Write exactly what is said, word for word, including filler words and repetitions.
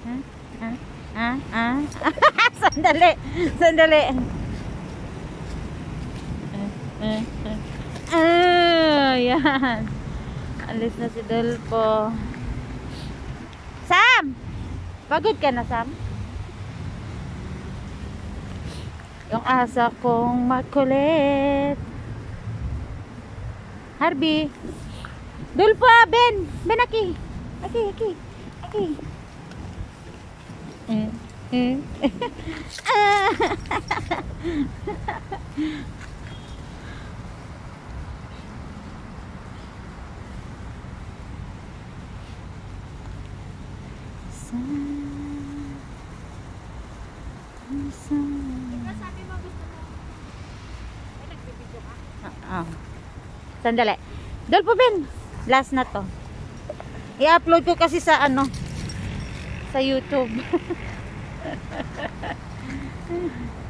Ah, ah, ah, ah. Sandali. Sandali. Ah, ah, ah, yan. Alis na si Adulfo. Sam! Pagod ka na, Sam? Yung asa kong makulit. Harvey. Adulfo, Ben. Ben, aki. Aki, aki. Aki. Mm. Mm. Ah. Sabi mo gusto mo. Ay, nagbibidyo ka? Ah. Sandali. Adulfo, Ben. Last na to. I-upload ko kasi sa ano, sa YouTube.